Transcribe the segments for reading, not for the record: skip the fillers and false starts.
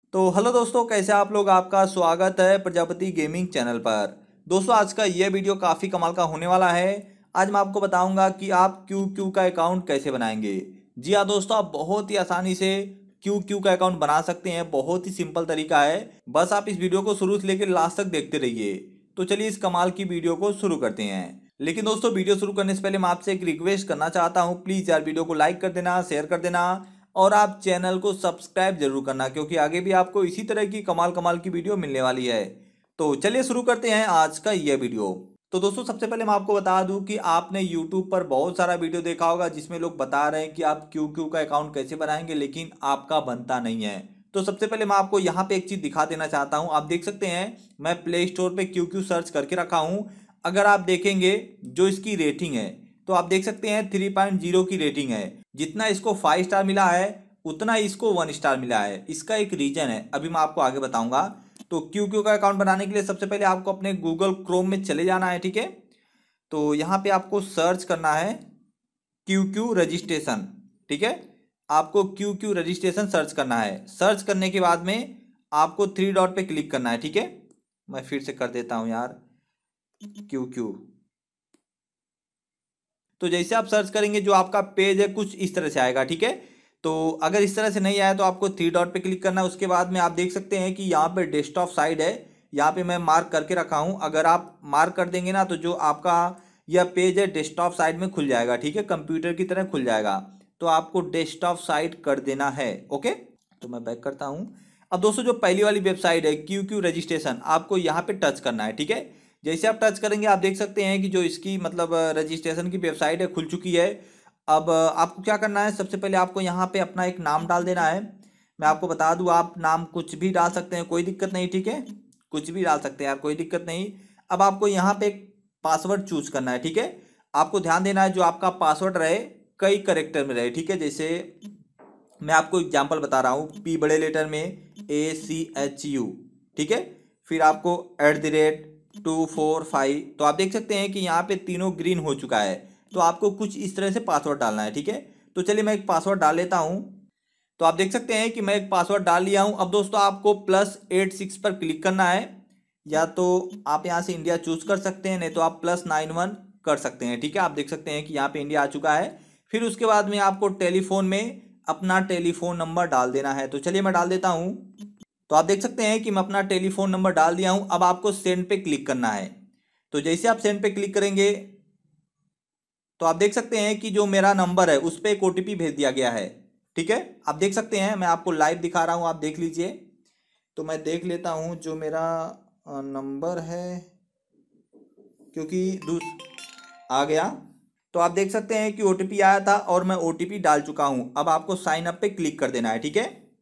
तो हेलो दोस्तों, कैसे आप लोग। आपका स्वागत है प्रजापति गेमिंग चैनल पर। दोस्तों, आज का ये वीडियो काफ़ी कमाल का होने वाला है। आज मैं आपको बताऊंगा कि आप क्यू का अकाउंट कैसे बनाएंगे। जी हाँ दोस्तों, आप बहुत ही आसानी से क्यू का अकाउंट बना सकते हैं। बहुत ही सिंपल तरीका है। बस आप इस वीडियो को शुरू से लेकर लास्ट तक देखते रहिए। तो चलिए इस कमाल की वीडियो को शुरू करते हैं। लेकिन दोस्तों, वीडियो शुरू करने से पहले मैं आपसे एक रिक्वेस्ट करना चाहता हूँ। प्लीज़ यार, वीडियो को लाइक कर देना, शेयर कर देना और आप चैनल को सब्सक्राइब जरूर करना, क्योंकि आगे भी आपको इसी तरह की कमाल कमाल की वीडियो मिलने वाली है। तो चलिए शुरू करते हैं आज का यह वीडियो। तो दोस्तों, सबसे पहले मैं आपको बता दूं कि आपने YouTube पर बहुत सारा वीडियो देखा होगा जिसमें लोग बता रहे हैं कि आप क्यू का अकाउंट कैसे बनाएंगे, लेकिन आपका बनता नहीं है। तो सबसे पहले मैं आपको यहाँ पे एक चीज़ दिखा देना चाहता हूँ। आप देख सकते हैं, मैं प्ले स्टोर पे क्यू सर्च करके रखा हूँ। अगर आप देखेंगे जो इसकी रेटिंग है, तो आप देख सकते हैं 3.0 की रेटिंग है। जितना इसको 5 स्टार मिला है उतना इसको 1 स्टार मिला है। इसका एक रीजन है, अभी मैं आपको आगे बताऊंगा। तो क्यू का अकाउंट बनाने के लिए सबसे पहले आपको अपने गूगल क्रोम में चले जाना है, ठीक है। तो यहाँ पे आपको सर्च करना है क्यू रजिस्ट्रेशन, ठीक है। आपको क्यू रजिस्ट्रेशन सर्च करना है। सर्च करने के बाद में आपको 3 डॉट पे क्लिक करना है, ठीक है। मैं फिर से कर देता हूँ यार, क्यू। तो जैसे आप सर्च करेंगे जो आपका पेज है कुछ इस तरह से आएगा, ठीक है। तो अगर इस तरह से नहीं आया तो आपको 3 डॉट पे क्लिक करना है। उसके बाद में आप देख सकते हैं कि यहाँ पे डेस्कटॉप साइड है। यहाँ पे मैं मार्क करके रखा हूँ। अगर आप मार्क कर देंगे ना तो जो आपका यह पेज है डेस्कटॉप साइड में खुल जाएगा, ठीक है। कंप्यूटर की तरह खुल जाएगा। तो आपको डेस्कटॉप साइड कर देना है, ओके। तो मैं बैक करता हूँ। अब दोस्तों, जो पहली वाली वेबसाइट है क्यू रजिस्ट्रेशन, आपको यहाँ पे टच करना है, ठीक है। जैसे आप टच करेंगे आप देख सकते हैं कि जो इसकी मतलब रजिस्ट्रेशन की वेबसाइट है खुल चुकी है। अब आपको क्या करना है, सबसे पहले आपको यहाँ पे अपना एक नाम डाल देना है। मैं आपको बता दूँ, आप नाम कुछ भी डाल सकते हैं, कोई दिक्कत नहीं, ठीक है। कुछ भी डाल सकते हैं यार, कोई दिक्कत नहीं। अब आपको यहाँ पे एक पासवर्ड चूज करना है, ठीक है। आपको ध्यान देना है जो आपका पासवर्ड रहे कई करेक्टर में रहे, ठीक है। जैसे मैं आपको एग्जाम्पल बता रहा हूँ, पी बड़े लेटर में ACHU, ठीक है। फिर आपको @245। तो आप देख सकते हैं कि यहाँ पे तीनों ग्रीन हो चुका है। तो आपको कुछ इस तरह से पासवर्ड डालना है, ठीक है। तो चलिए मैं एक पासवर्ड डाल लेता हूँ। तो आप देख सकते हैं कि मैं एक पासवर्ड डाल लिया हूँ। अब दोस्तों, आपको +86 पर क्लिक करना है। या तो आप यहाँ से इंडिया चूज कर सकते हैं, नहीं तो आप +91 कर सकते हैं, ठीक है। आप देख सकते हैं कि यहाँ पे इंडिया आ चुका है। फिर उसके बाद में आपको टेलीफोन में अपना टेलीफोन नंबर डाल देना है। तो चलिए मैं डाल देता हूँ। तो आप देख सकते हैं कि मैं अपना टेलीफोन नंबर डाल दिया हूं। अब आपको सेंड पे क्लिक करना है। तो जैसे आप सेंड पे क्लिक करेंगे तो आप देख सकते हैं कि जो मेरा नंबर है उस पर एक OTP भेज दिया गया है, ठीक है। आप देख सकते हैं, मैं आपको लाइव दिखा रहा हूं, आप देख लीजिए। तो मैं देख लेता हूं जो मेरा नंबर है, क्योंकि आ गया। तो आप देख सकते हैं कि OTP आया था और मैं OTP डाल चुका हूं। अब आपको साइन अप पे क्लिक कर देना है, ठीक है।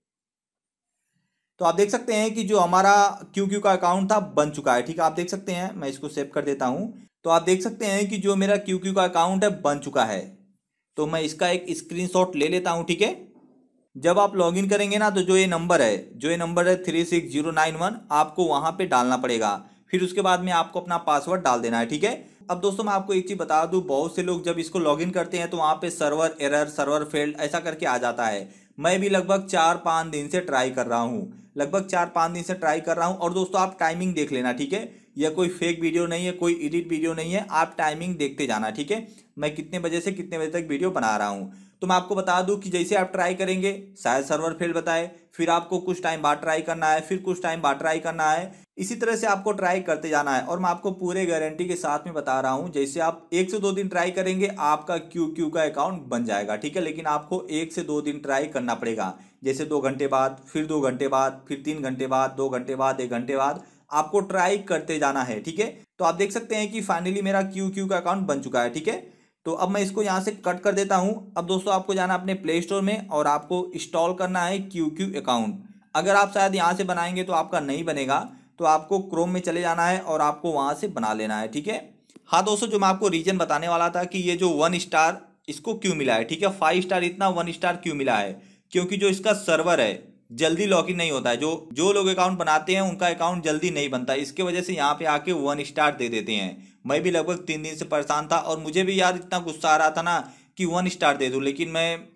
तो आप देख सकते हैं कि जो हमारा क्यू का अकाउंट था बन चुका है, ठीक है। आप देख सकते हैं, मैं इसको सेव कर देता हूं। तो आप देख सकते हैं कि जो मेरा क्यू का अकाउंट है बन चुका है। तो मैं इसका एक स्क्रीनशॉट ले लेता हूं, ठीक है। जब आप लॉगिन करेंगे ना तो जो ये नंबर है 36091, आपको वहां पे डालना पड़ेगा। फिर उसके बाद में आपको अपना पासवर्ड डाल देना है, ठीक है। अब दोस्तों, मैं आपको एक चीज बता दूं, बहुत से लोग जब इसको लॉगिन करते हैं तो वहां पे सर्वर एरर, सर्वर फेल्ड ऐसा करके आ जाता है। मैं भी लगभग 4-5 दिन से ट्राई कर रहा हूँ। और दोस्तों, आप टाइमिंग देख लेना, ठीक है। यह कोई फेक वीडियो नहीं है, कोई एडिट वीडियो नहीं है। आप टाइमिंग देखते जाना, ठीक है। मैं कितने बजे से कितने बजे तक वीडियो बना रहा हूँ। तो मैं आपको बता दूं कि जैसे आप ट्राई करेंगे शायद सर्वर फेल बताए, फिर आपको कुछ टाइम बाद ट्राई करना है, फिर कुछ टाइम बाद ट्राई करना है। इसी तरह से आपको ट्राई करते जाना है। और मैं आपको पूरे गारंटी के साथ में बता रहा हूं, जैसे आप 1 से 2 दिन ट्राई करेंगे आपका क्यू का अकाउंट बन जाएगा, ठीक है। लेकिन आपको 1 से 2 दिन ट्राई करना पड़ेगा। जैसे 2 घंटे बाद, फिर 2 घंटे बाद, फिर 3 घंटे बाद, 2 घंटे बाद, 1 घंटे बाद आपको ट्राई करते जाना है, ठीक है। तो आप देख सकते हैं कि फाइनली मेरा क्यू का अकाउंट बन चुका है, ठीक है। तो अब मैं इसको यहाँ से कट कर देता हूँ। अब दोस्तों, आपको जाना अपने प्ले स्टोर में और आपको इंस्टॉल करना है क्यू अकाउंट। अगर आप शायद यहाँ से बनाएंगे तो आपका नहीं बनेगा, तो आपको क्रोम में चले जाना है और आपको वहाँ से बना लेना है, ठीक है। हाँ दोस्तों, जो मैं आपको रीजन बताने वाला था कि ये जो 1 स्टार इसको क्यों मिला है, ठीक है। 5 स्टार इतना 1 स्टार क्यों मिला है, क्योंकि जो इसका सर्वर है जल्दी लॉगिन नहीं होता है। जो जो लोग अकाउंट बनाते हैं उनका अकाउंट जल्दी नहीं बनता, इसके वजह से यहाँ पे आके 1 स्टार दे देते हैं। मैं भी लगभग 3 दिन से परेशान था और मुझे भी यार इतना गुस्सा आ रहा था ना कि 1 स्टार दे दूं, लेकिन मैं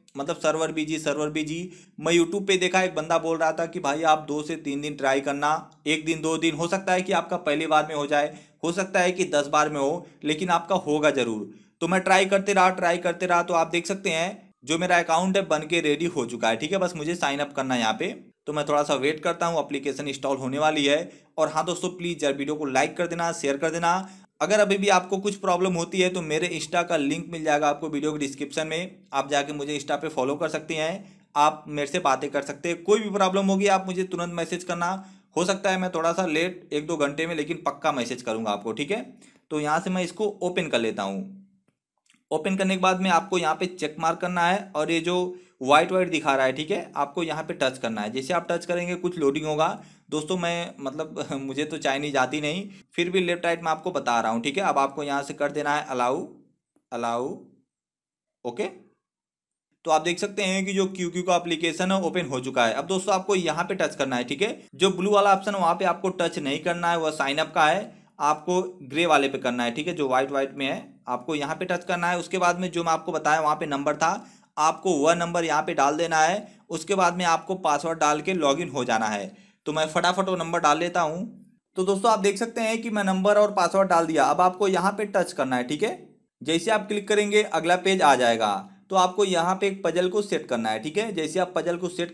मतलब सर्वर बिजी। मैं यूट्यूब पे देखा, एक बंदा बोल रहा था कि भाई आप 2 से 3 दिन ट्राई करना, एक दिन 2 दिन, हो सकता है कि आपका पहली बार में हो जाए, हो सकता है कि 10 बार में हो, लेकिन आपका होगा जरूर। तो मैं ट्राई करते रहा, तो आप देख सकते हैं जो मेरा अकाउंट है बन के रेडी हो चुका है। ठीक है, बस मुझे साइन अप करना है यहाँ पे। तो मैं थोड़ा सा वेट करता हूँ, एप्लीकेशन इंस्टॉल होने वाली है। और हाँ दोस्तों, प्लीज़ यार वीडियो को लाइक कर देना, शेयर कर देना। अगर अभी भी आपको कुछ प्रॉब्लम होती है तो मेरे इंस्टा का लिंक मिल जाएगा आपको वीडियो के डिस्क्रिप्शन में, आप जाके मुझे इंस्टा पे फॉलो कर सकते हैं, आप मेरे से बातें कर सकते हैं। कोई भी प्रॉब्लम होगी आप मुझे तुरंत मैसेज करना। हो सकता है मैं थोड़ा सा लेट 1-2 घंटे में, लेकिन पक्का मैसेज करूंगा आपको। ठीक है, तो यहाँ से मैं इसको ओपन कर लेता हूँ। ओपन करने के बाद में आपको यहाँ पे चेक मार्क करना है, और ये जो वाइट वाइट दिखा रहा है, ठीक है, आपको यहाँ पे टच करना है। जैसे आप टच करेंगे कुछ लोडिंग होगा। दोस्तों मैं मतलब मुझे तो चाइनीज आती नहीं, फिर भी लेफ्ट राइट में आपको बता रहा हूँ। ठीक है, अब आपको यहाँ से कर देना है अलाउ अलाउ। ओके, तो आप देख सकते हैं कि जो QQ का एप्लीकेशन है ओपन हो चुका है। अब दोस्तों आपको यहाँ पे टच करना है। ठीक है, जो ब्लू वाला ऑप्शन है वहाँ पे आपको टच नहीं करना है, वह साइन अप का है, आपको ग्रे वाले पे करना है। ठीक है, जो व्हाइट व्हाइट में है आपको यहाँ पे टच करना है। उसके बाद में जो मैं आपको बताया वहाँ पे नंबर था, आपको वह नंबर यहाँ पे डाल देना है। उसके बाद में आपको पासवर्ड डाल के लॉगिन हो जाना है। तो मैं फटाफट वो नंबर डाल लेता हूँ। तो दोस्तों आप देख सकते हैं कि मैं नंबर और पासवर्ड डाल दिया। अब आपको यहाँ पे टच करना है। ठीक है, जैसे आप क्लिक करेंगे अगला पेज आ जाएगा। तो आपको यहाँ पे एक पजल को सेट करना है। ठीक है, जैसे आप पजल को सेट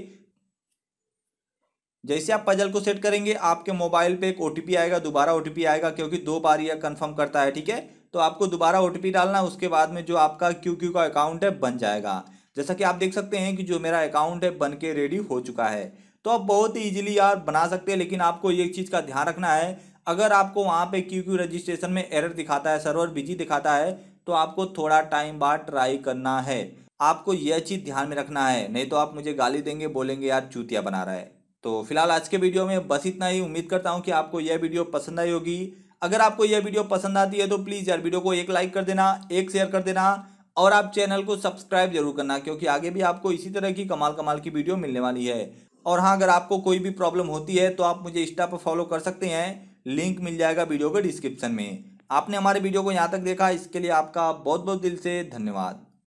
करेंगे आपके मोबाइल पे एक OTP आएगा, दोबारा OTP आएगा, क्योंकि 2 बार यह कंफर्म करता है। ठीक है, तो आपको दोबारा OTP डालना है। उसके बाद में जो आपका QQ का अकाउंट है बन जाएगा। जैसा कि आप देख सकते हैं कि जो मेरा अकाउंट है बन के रेडी हो चुका है। तो आप बहुत ही ईजिली यार बना सकते हैं, लेकिन आपको एक चीज़ का ध्यान रखना है, अगर आपको वहाँ पे QQ रजिस्ट्रेशन में एरर दिखाता है, सर्वर बिजी दिखाता है, तो आपको थोड़ा टाइम बाद ट्राई करना है। आपको यह चीज़ ध्यान में रखना है, नहीं तो आप मुझे गाली देंगे, बोलेंगे यार चूतिया बना रहा है। तो फिलहाल आज के वीडियो में बस इतना ही। उम्मीद करता हूँ कि आपको यह वीडियो पसंद आई होगी। अगर आपको यह वीडियो पसंद आती है तो प्लीज़ यार वीडियो को एक लाइक कर देना, एक शेयर कर देना, और आप चैनल को सब्सक्राइब जरूर करना, क्योंकि आगे भी आपको इसी तरह की कमाल कमाल की वीडियो मिलने वाली है। और हाँ, अगर आपको कोई भी प्रॉब्लम होती है तो आप मुझे इंस्टा पर फॉलो कर सकते हैं, लिंक मिल जाएगा वीडियो के डिस्क्रिप्शन में। आपने हमारे वीडियो को यहाँ तक देखा, इसके लिए आपका बहुत बहुत दिल से धन्यवाद।